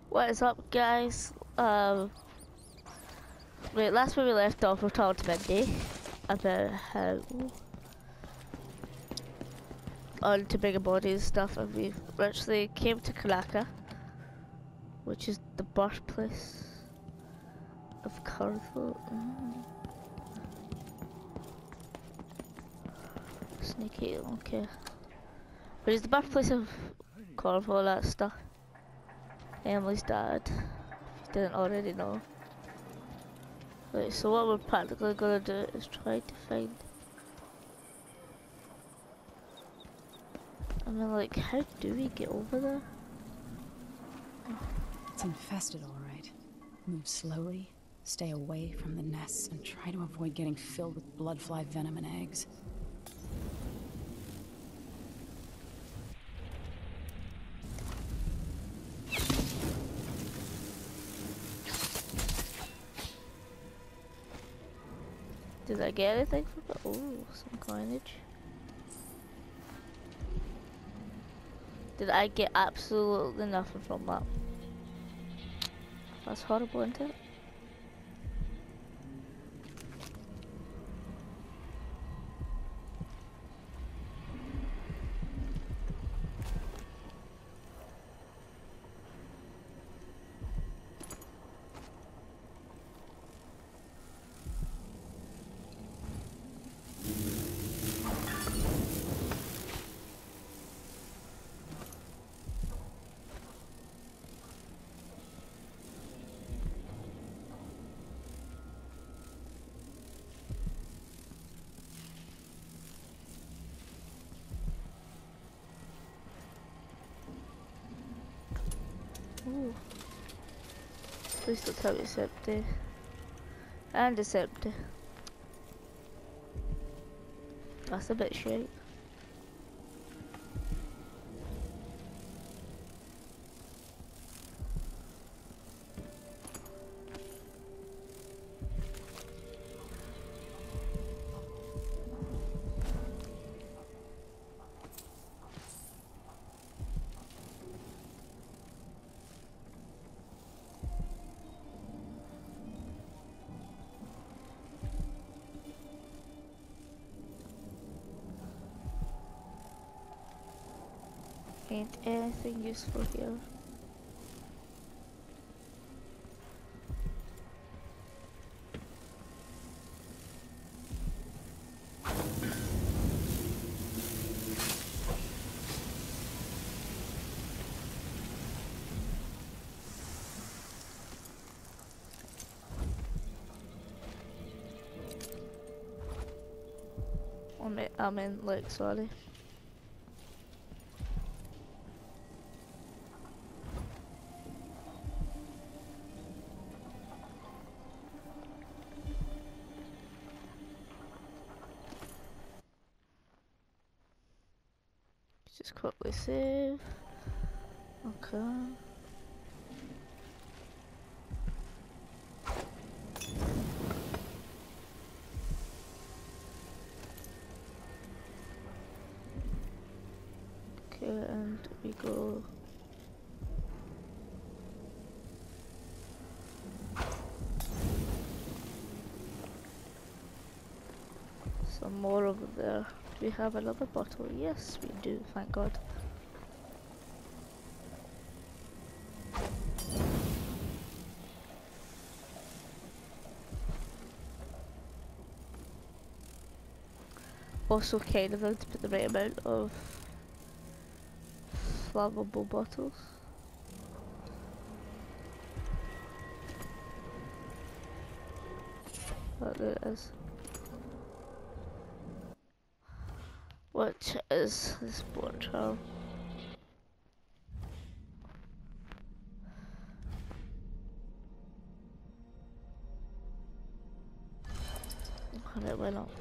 What is up, guys? Wait, last time we left off, we talked to Mindy about how on to bigger bodies and stuff, and we actually came to Karaka, which is the birthplace of Corvo. Sneaky, okay. But it's the birthplace of Corvo, that stuff. Emily's dad, if you didn't already know. Right, so what we're practically gonna do is try to find... I mean, like, how do we get over there? It's infested, all right. Move slowly, stay away from the nests, and try to avoid getting filled with bloodfly venom and eggs. Did I get anything from it? Oh, some coinage. Did I get absolutely nothing from that? That's horrible, isn't it? Ooh. Please don't tell me it's empty. And it's empty. That's a bit shit. Ain't anything useful here. I'm in, like, sorry. Just quickly save. Okay. Okay, and we go. Some more over there. Do we have another bottle? Yes, we do, thank God. Also kind of have to put the right amount of flammable bottles. Oh, there it is. Which is this bottle? Alright, why not?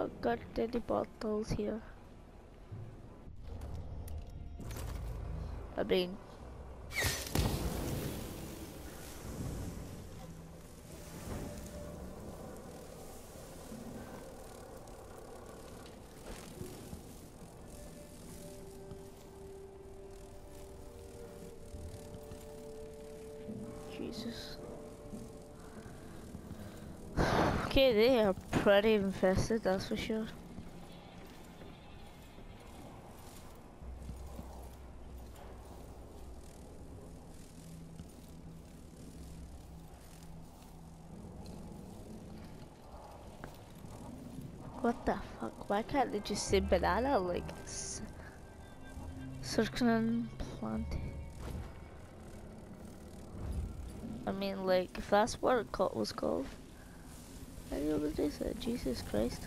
not got any bottles here. I mean, Jesus. Okay, they are pretty infested, that's for sure. What the fuck? Why can't they just say banana like circling plant? I mean, like, if that's what it was called. I know what they said. Jesus Christ.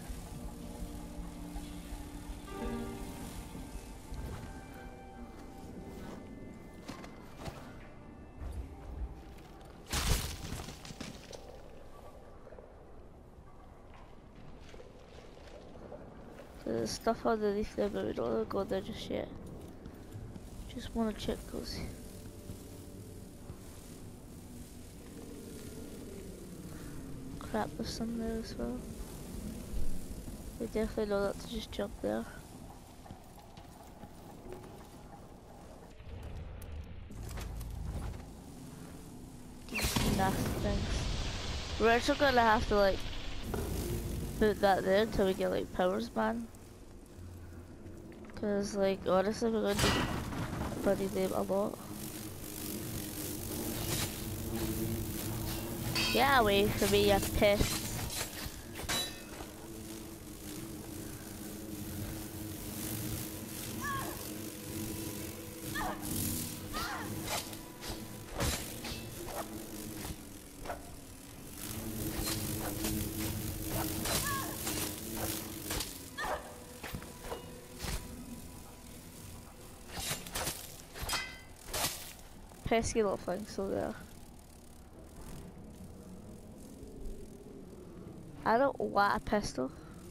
There's stuff underneath there, but we don't want to go there just yet. Just want to check those. Crap, there's some there as well. We definitely know not to just jump there. These nasty things. We're actually gonna have to like put that there until we get like powers, man. Cause like honestly we're gonna need bloody them a lot. Get away from me, you pissed. Pesky little thing still there. I don't want a pistol.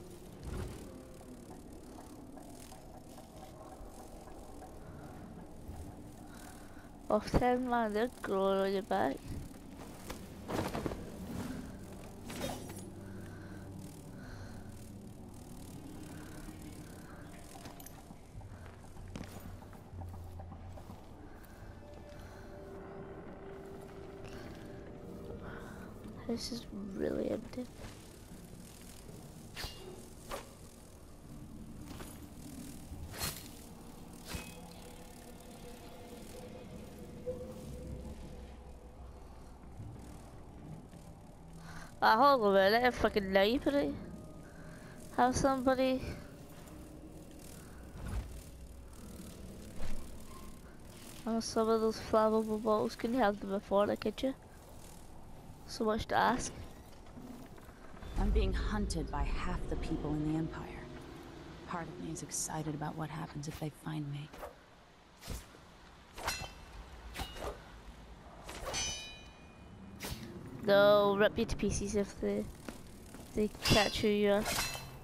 Off 10 man, they're growing on your back. This is really empty. Hold on a minute, a fucking library. Have somebody. Oh, some of those flammable bottles, can you have them before I get you? So much to ask. I'm being hunted by half the people in the Empire. Part of me is excited about what happens if they find me. They'll rip you to pieces if they catch who you are.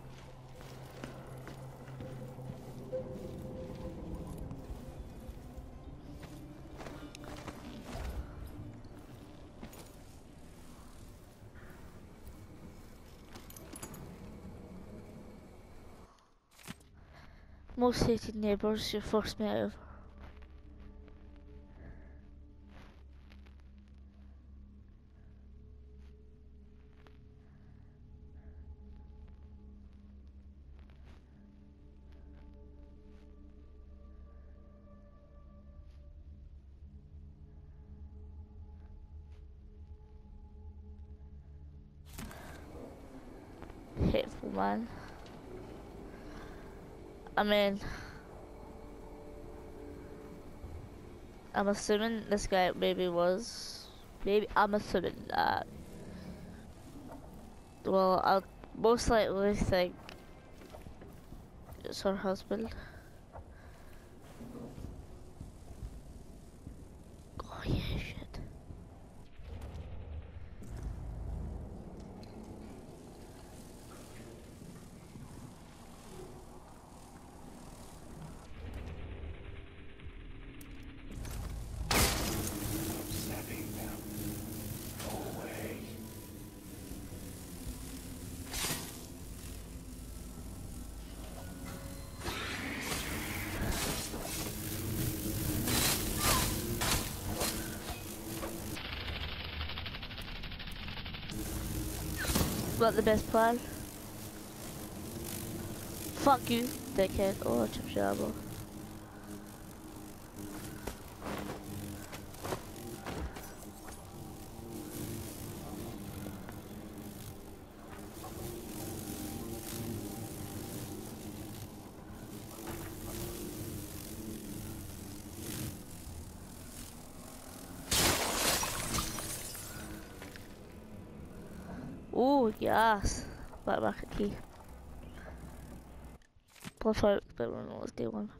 Most hated neighbours, you forced me out of. Hateful man. I mean, I'm assuming this guy maybe was. Maybe I'm assuming that. Well, I'll most likely think it's her husband. Oh yeah, shit. Not the best plan. Fuck you, dickhead. Oh, chip shabba. Oh, yes. Back at key. Plus, I expect one was day one.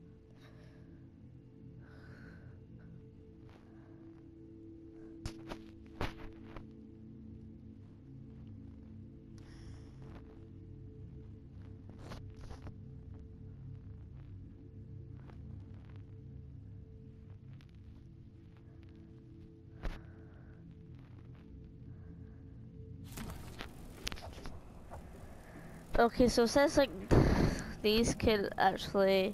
Okay, so it says like these could actually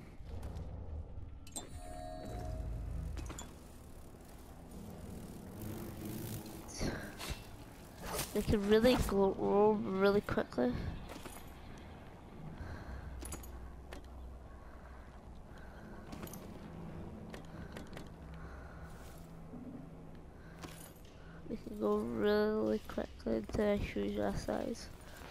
they could really roll really quickly. They can go really quickly into a huge ass size.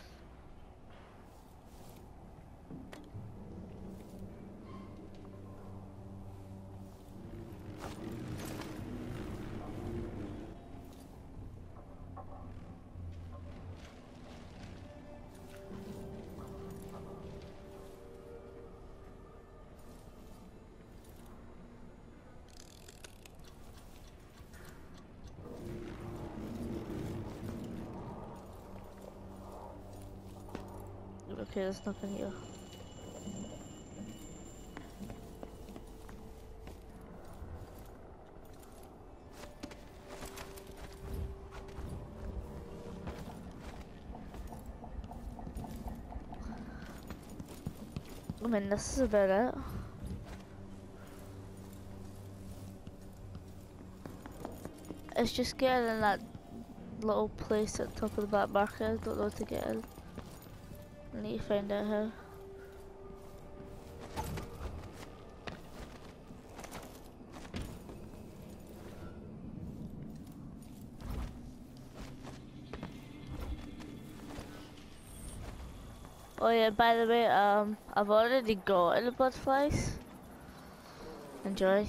Okay, there's nothing here. I mean, this is about it. It's just getting in that little place at the top of the back market. I don't know how to get in. I need to find out how. Oh yeah, by the way, I've already gotten the butterflies. Enjoy.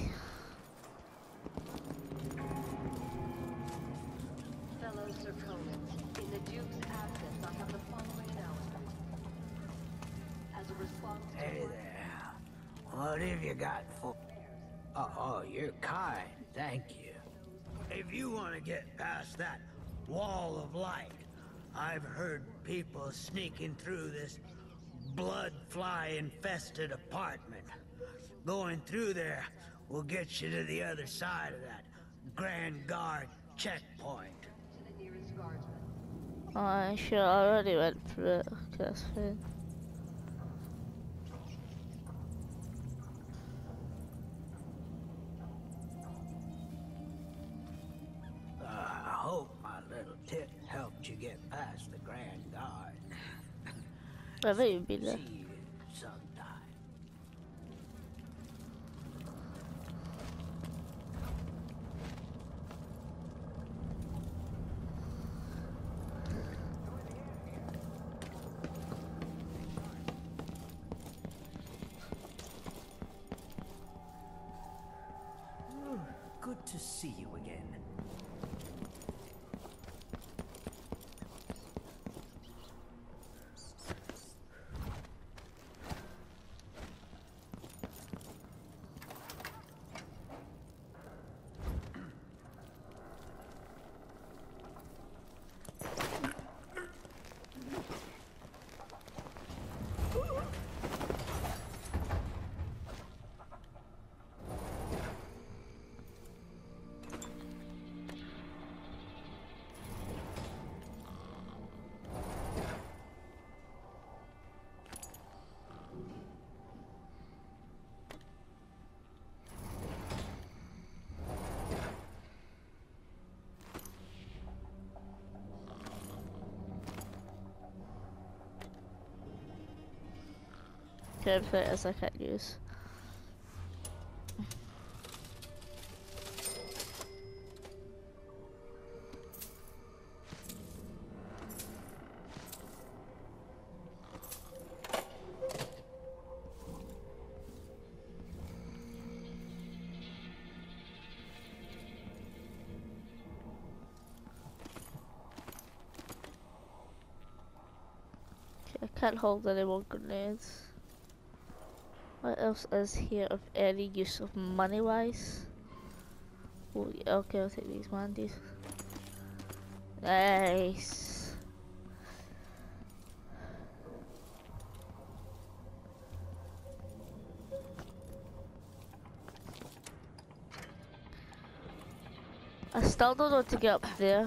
Fellow Serponans, in the Duke's absence, I have the following announcement. As a response to Hey there. What have you got for... Oh, you're kind. Thank you. If you want to get past that wall of light, I've heard people sneaking through this blood fly infested apartment. Going through there will get you to the other side of that Grand Guard checkpoint. to the nearest guardsman. Oh, I sure already went through it. Okay, that's fine. I hope my little tip helped you get past the Grand Guard. I bet you'd be there. See you sometime. Good to see you again. Characters I can't use. I can't hold any more grenades. What else is here of any use of money wise? Oh, yeah, okay, I'll take these mandies. Nice. I still don't know how to get up there.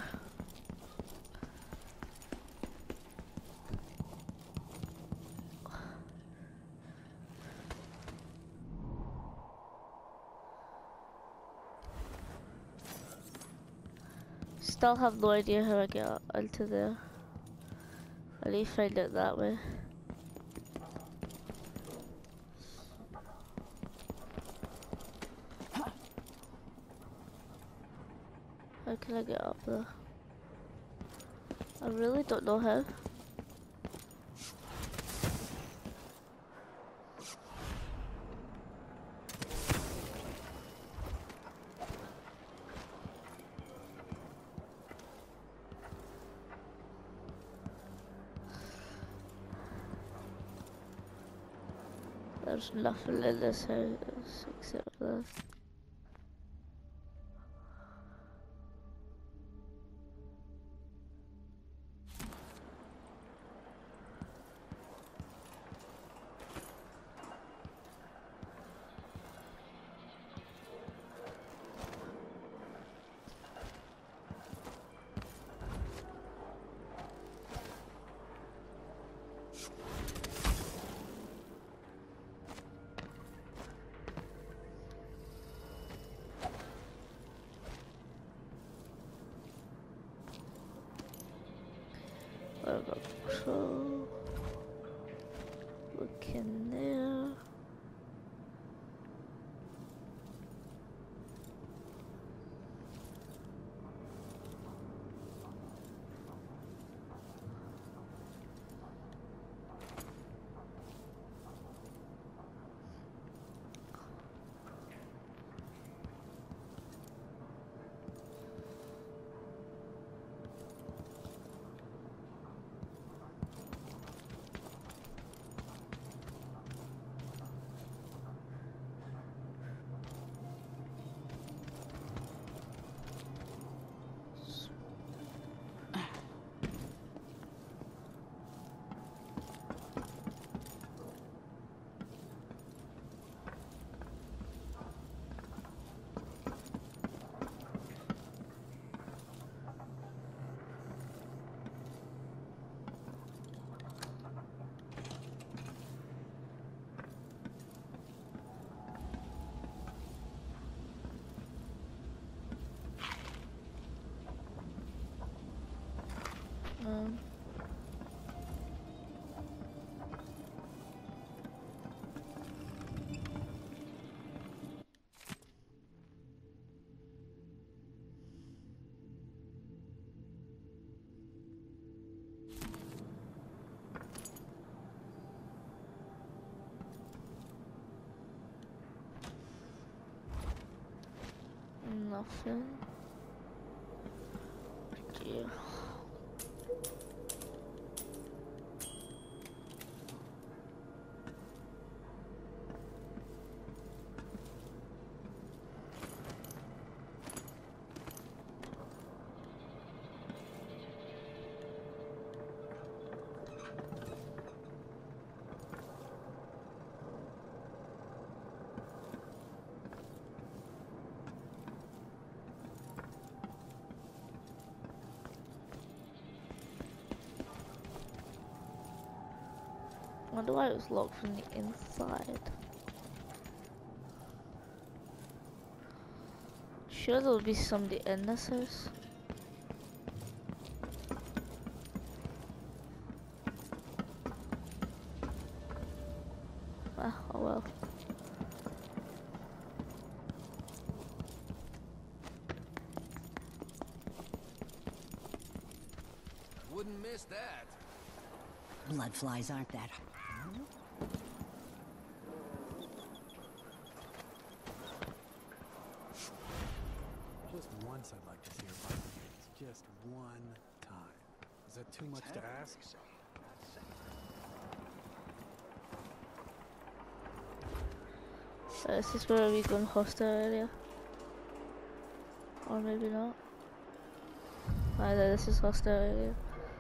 Still have no idea how I get up into there. I need to find it that way. How can I get up there? I really don't know how. There's nothing in this house except this. What about control? Look in there. Um, Nothing. Dear. Wonder why it was locked from the inside. Sure there'll be somebody in this house. Ah, oh well. Wouldn't miss that. Bloodflies aren't that. Just once I'd like to see her fight the gates. Just one time. Is that too much to ask? Is this where we go in hostile area? Or maybe not. Either this is hostile area.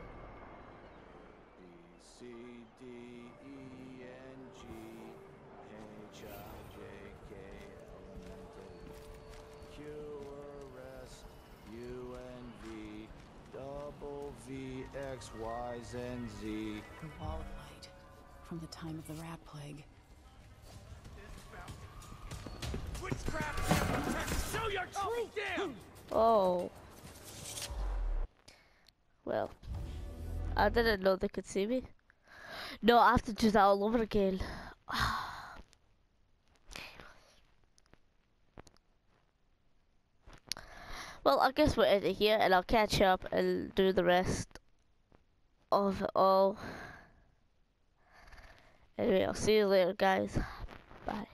B, C, D, E, N, G, H, I, J, K, L, M, N, O, Q, R, S, U, N, V, double V, X, Y, Z, and Z. The wall of light from the time of the rat plague. Witchcraft! Show your true damn! Oh. Well. I didn't know they could see me. No, I have to do that all over again. Well, I guess we're ending here, and I'll catch up and do the rest of it all. Anyway, I'll see you later, guys. Bye.